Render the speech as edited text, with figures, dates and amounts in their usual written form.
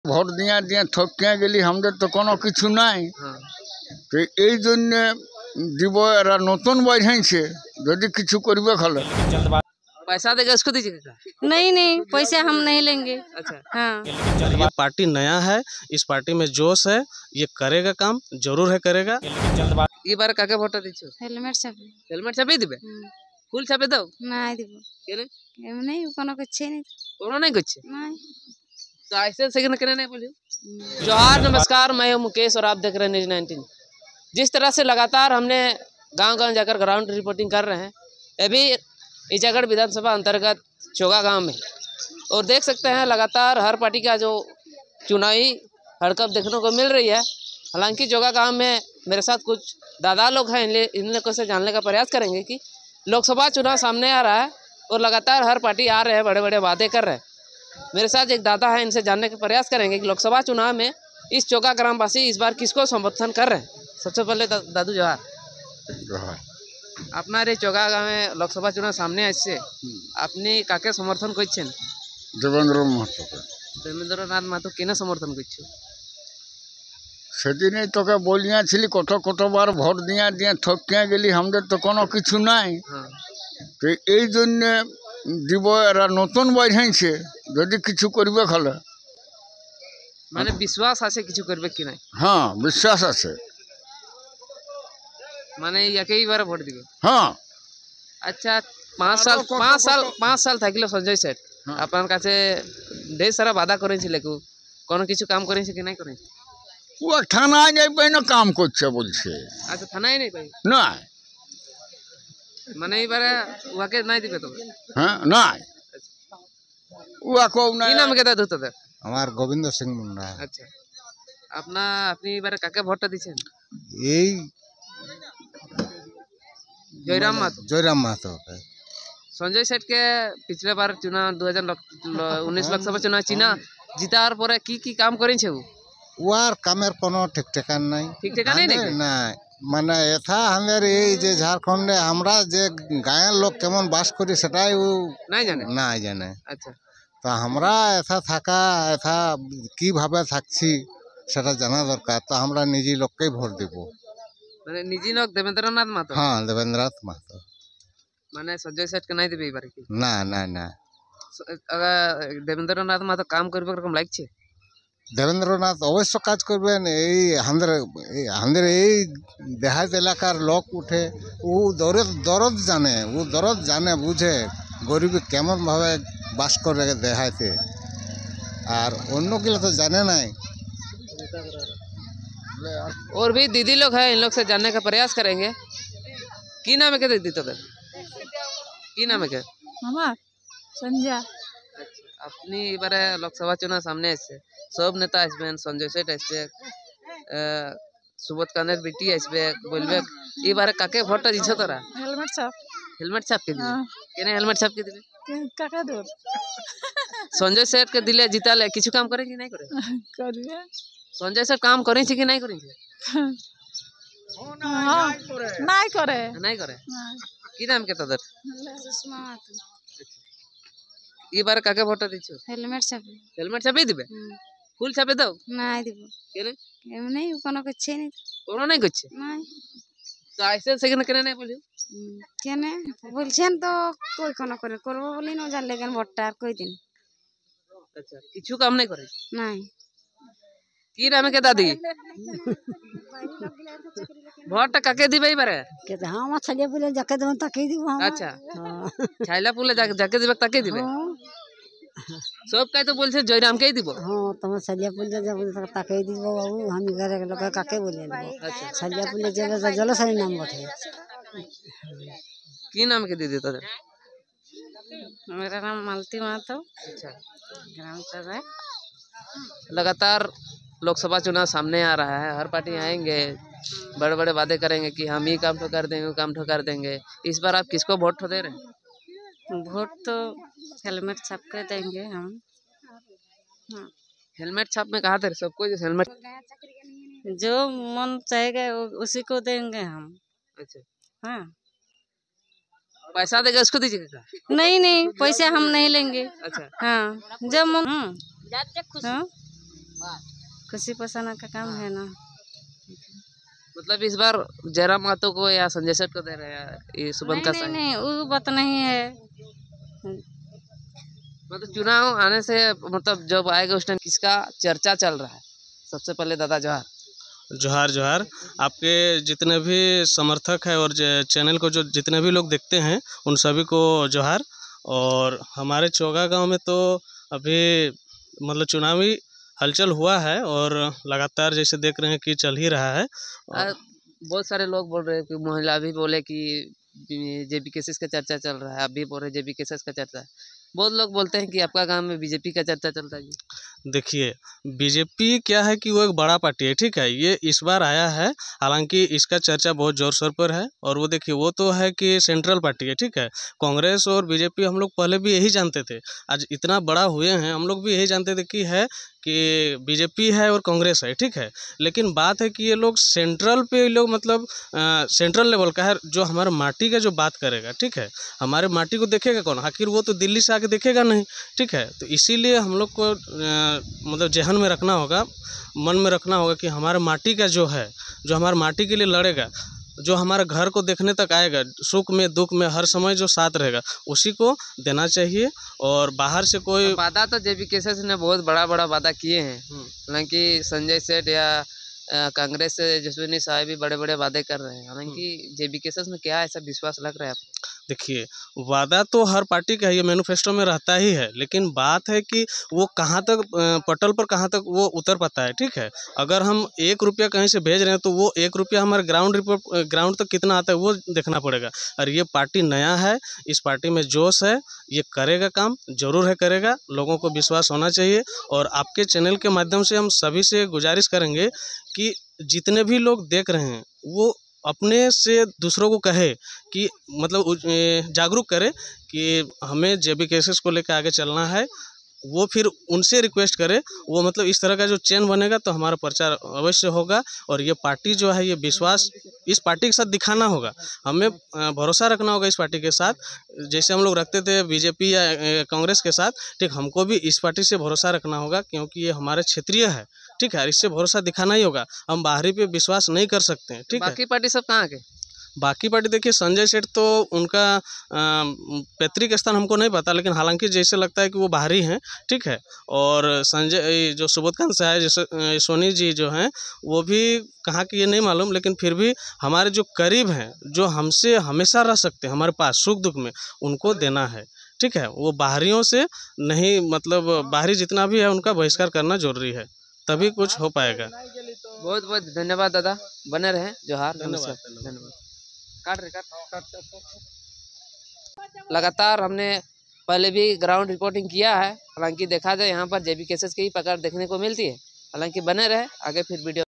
Vote দিয়া দিয়া থকিয়া গেলি আমাদের তো কোনো কিছু নাই। তো এই জন্য দিব এরা নতুন বাড়াইছে যদি কিছু করবে হলে। पैसा देगा उसको दीजिएगा? नहीं पैसे हम नहीं लेंगे। अच्छा हाँ। ये पार्टी नया है, इस पार्टी में जोश है, ये करेगा काम, जरूर है करेगा। ये बार काके भोट दीछो? हेलमेट छापे दिबे? फुल छापे दाও? नहीं দিব केने? এমনি কোনো কিছু নেই। कोनो नहीं कुछ? नहीं। तो ऐसे सेकंड करने नहीं बोलियो। जोहार, नमस्कार, मैं हूं मुकेश और आप देख रहे हैं न्यूज़ 19। जिस तरह से लगातार हमने गांव-गांव जाकर ग्राउंड रिपोर्टिंग कर रहे हैं, अभी ईचागढ़ विधानसभा अंतर्गत चोगा गांव में, और देख सकते हैं लगातार हर पार्टी का जो चुनावी हड़कंप देखने को मिल रही है। हालांकि चोगा गांव में मेरे साथ कुछ दादा लोग हैं, इन लोगों से जानने का प्रयास करेंगे कि लोकसभा चुनाव सामने आ रहा है और लगातार हर पार्टी आ रहे हैं, बड़े बड़े वादे कर रहे हैं। मेरे साथ एक दादा है, इनसे जानने का प्रयास करेंगे कि लोकसभा चुनाव में इस चोगा ग्रामवासी इस बार किसको समर्थन कर रहे हैं। सबसे पहले दादू जोहार। আপনার এই চোগা গ্রামে লোকসভা চুনাव সামনে আসছে, আপনি কাকে সমর্থন করছেন? দেবেন্দ্র মাহাতো। দেবেন্দ্রনাথ মাহাতো কেন সমর্থন করছো? সেদিনই তোকে বলিয়াছিলি কতবার ভোট দিয়া দিয়া থকিয়া গেলি আমাদের তো কোনো কিছু নাই। তো এই জন্য দিব এরা নতুন বাড়াইছে যদি কিছু করবে হলে। মানে বিশ্বাস আছে কিছু করবে কি নাই? হ্যাঁ, বিশ্বাস আছে। মানে একই বারে ভোট দিবে? হ্যাঁ। আচ্ছা, 5 সাল থাকলে সঞ্জয় সেঠ আপনার কাছে ঢের সারা বাধা করেছিল, কোনো কিছু কাম করেছে কি নাই করেছে? ও থানায় যাই পাই না কাম করছে বলছে। আচ্ছা, থানায় নেই পাই না, মানে এইবারে ওকে নাই দিবে তো? হ্যাঁ, নাই। কি নাম কে দাদু তোদের? আমার গোবিন্দ সিং মুন্ডা। আচ্ছা, আপনি এবারে কাকে ভোটটা দিচ্ছেন? এই जयराम मातो। जयराम मातो। संजय सेठ के पिछले बार चुनाव 2019 लोकसभा चुनाव चीना जीतार पर की काम करें छे ওয়ার কামের কোনো ঠিক ঠিকান নাই। ঠিক ঠিকান নাই নাকি? না, মানে এথা আমাদের এই যে ঝাড়খণ্ডে আমরা যে গায়ের লোক কেমন বাস করি সেটাই ও নাই জানে। না জানে। আচ্ছা, তো আমরা এথা থাকা এথা কিভাবে থাকছি সেটা জানা দরকার। তো আমরা নিজে লোককেই ভোট দেব। মানে নিজে লোক দেবেন্দ্রনাথ মাহাতো? হ্যাঁ, দেবেন্দ্রনাথ মাহাতো। মানে সঞ্জয় সেठ के नहीं देबे এবারে কি? না না না, দেবেন্দ্রনাথ মাহাতো কাম করবে এরকম লাগছে? দেবেন্দ্রনাথ অবশ্য কাজ করবেন। এই আমাদের এই দেহাত এলাকার লোক উঠে ও দরদ জানে বুঝে গরিব কেমনভাবে বাস করে দেহাতে, আর অন্যগুলো তো জানে নাই। और भी दीदी लोग हैं, इन लोग से जानने का प्रयास करेंगे। की नाम है क्या दीदी तो? की नाम है क्या? আমার সঞ্জয়। আপনি এবারে লোকসভা চুনাव সামনে আসছে, সব নেতা আসবে, সঞ্জয় সেঠ আসবে, সুবোধ কানের বেটি আসবে, বলবে এবারে কাকে ভোটটা দিছ তোরা? হেলমেট ছাপ কে দিবে? কেন হেলমেট ছাপ কে দিবে? কাকা দূর সঞ্জয় সেঠ কে দিলে জিতালে কিছু কাম করে কি নাই করে? করবে। সঞ্জয় সেঠ কাম করেছে কি নাই করেছে? নাই করে। নাই করে। কি নাম কে তোদের? এবার কাকে ভোটটা দিছ? হেলমেট ছাপে। হেলমেট ছাপে দিবে? ফুল ছাপে দাও? নাই দিব। কেন? এমনি কোনো কিছু নেই। কোনো নাই করছে? নাই। তো আইসে সেখানে কেন নাই বলিও? কেন বলছেন তো কই কোনো করে করবো বলি না জানলে কেন ভোটটা আর কই দিন। আচ্ছা, কিছু কাম নাই করে? নাই। কি নামে কে দাদি? ভোটটা কাকে দিবে এবারে? আমার ছেলে বলে যাকে দেবেন তাকেই দিব। আচ্ছা, ছাইলা পুলে যাকে দিবে তাকে দিবে? সব কাই তো বলছে জয়রামকেই দিব। হ্যাঁ, তোমার সালিয়া পুলে যাবে তাকেই দিব বাবু। আমি ঘরে লোক কাকে বলে দেব? আচ্ছা, সালিয়া পুলে যাবে জলসারি নাম বটে। কি নাম के दीदी তোদের? मेरा नाम मालती मातो। अच्छा, ग्राम चौगा। लगातार लोकसभा चुनाव सामने आ रहा है, हर पार्टी आएंगे, बड़े बड़े वादे करेंगे कि हम ये काम तो कर देंगे, वो काम तो कर देंगे। इस बार आप किसको वोट दे रहे हैं? वोट तो हेलमेट छाप कर देंगे हम। हाँ। हेलमेट छाप में कहा थे सबको हेलमेट? जो मन चाहेगा उसी को देंगे हम। अच्छा, हाँ। पैसा देगा उसको दीजिएगा? नहीं पैसे हम नहीं लेंगे। अच्छा, हाँ, जब मन। हाँ। खुशी पसंद का काम है ना। मतलब इस बार जयराम महतो को या संजय सेठ को दे रहे हैं, ये सुबंत का नहीं साइन? नहीं वो बात नहीं है। मतलब चुनाव आने से मतलब जब आएगा उस टाइम किसका चर्चा चल रहा है? सबसे पहले दादा जवाहर। जोहार जोहार। आपके जितने भी समर्थक हैं और चैनल को जो जितने भी लोग देखते हैं उन सभी को जोहार। और हमारे चौगा गांव में तो अभी मतलब चुनावी हलचल हुआ है और लगातार जैसे देख रहे हैं कि चल ही रहा है। बहुत सारे लोग बोल रहे हैं कि महिला भी बोले कि जेबी केसेस का चर्चा चल रहा है, आप भी बोल रहे जेबी केसेस का चर्चा है। बहुत लोग बोलते हैं कि आपका गांव में बीजेपी का चर्चा चलता है जी। देखिए, बीजेपी क्या है कि वो एक बड़ा पार्टी है, ठीक है। ये इस बार आया है, हालांकि इसका चर्चा बहुत ज़ोर शोर पर है। और वो देखिए वो तो है कि सेंट्रल पार्टी है, ठीक है। कांग्रेस और बीजेपी हम लोग पहले भी यही जानते थे, आज इतना बड़ा हुए हैं हम लोग भी यही जानते थे कि है कि बीजेपी है और कांग्रेस है, ठीक है। लेकिन बात है कि ये लोग सेंट्रल पे लोग मतलब सेंट्रल लेवल का है, जो हमारे माटी का जो बात करेगा, ठीक है। हमारे माटी को देखेगा कौन? आखिर वो तो दिल्ली से आके देखेगा नहीं, ठीक है। तो इसीलिए हम लोग को मतलब जहन में रखना होगा, मन में रखना होगा कि हमारे माटी का जो है, जो हमारे माटी के लिए लड़ेगा, जो हमारे घर को देखने तक आएगा, सुख में दुख में हर समय जो साथ रहेगा, उसी को देना चाहिए। और बाहर से कोई वादा तो जेबी केसेस ने बहुत बड़ा बड़ा वादा किए हैं, हालांकि संजय सेठ या कांग्रेस से जसवीनी साहब भी बड़े बड़े वादे कर रहे हैं, हालांकि जेबी केसेस में क्या ऐसा विश्वास लग रहा है आपको? देखिए, वादा तो हर पार्टी का ये मैनिफेस्टो में रहता ही है, लेकिन बात है कि वो कहाँ तक पटल पर कहाँ तक वो उतर पाता है, ठीक है। अगर हम 1 रुपया कहीं से भेज रहे हैं तो वो 1 रुपया हमारे ग्राउंड तक कितना आता है वो देखना पड़ेगा। और ये पार्टी नया है, इस पार्टी में जोश है, ये करेगा काम, ज़रूर है करेगा, लोगों को विश्वास होना चाहिए। और आपके चैनल के माध्यम से हम सभी से गुजारिश करेंगे कि जितने भी लोग देख रहे हैं वो अपने से दूसरों को कहे कि मतलब जागरूक करे कि हमें जेबी केसेस को लेकर आगे चलना है। वो फिर उनसे रिक्वेस्ट करे, वो मतलब इस तरह का जो चैन बनेगा तो हमारा प्रचार अवश्य होगा। और ये पार्टी जो है, ये विश्वास इस पार्टी के साथ दिखाना होगा, हमें भरोसा रखना होगा इस पार्टी के साथ, जैसे हम लोग रखते थे बीजेपी या कांग्रेस के साथ, ठीक। हमको भी इस पार्टी से भरोसा रखना होगा क्योंकि ये हमारे क्षेत्रीय है, ठीक है। इससे भरोसा दिखाना ही होगा, हम बाहरी पे विश्वास नहीं कर सकते हैं, ठीक है। बाकी पार्टी सब कहाँ के? बाकी पार्टी देखिए, संजय सेठ तो उनका पैतृक स्थान हमको नहीं पता, लेकिन हालांकि जैसे लगता है कि वो बाहरी हैं, ठीक है। और संजय जो सुबोधकांत साहब जैसे सोनी जी जो हैं, वो भी कहाँ की ये नहीं मालूम, लेकिन फिर भी हमारे जो करीब हैं, जो हमसे हमेशा रह सकते हैं हमारे पास सुख दुख में, उनको देना है, ठीक है। वो बाहरियों से नहीं, मतलब बाहरी जितना भी है उनका बहिष्कार करना जरूरी है, तभी कुछ हो पाएगा। बहुत बहुत धन्यवाद दादा, बने रहे, जोहार, धन्यवाद। धन्यवाद। काट। लगातार हमने पहले भी ग्राउंड रिपोर्टिंग किया है, हालांकि देखा जाए यहाँ पर जेबी केसेस की ही पकड़ देखने को मिलती है। हालांकि बने रहे, आगे फिर वीडियो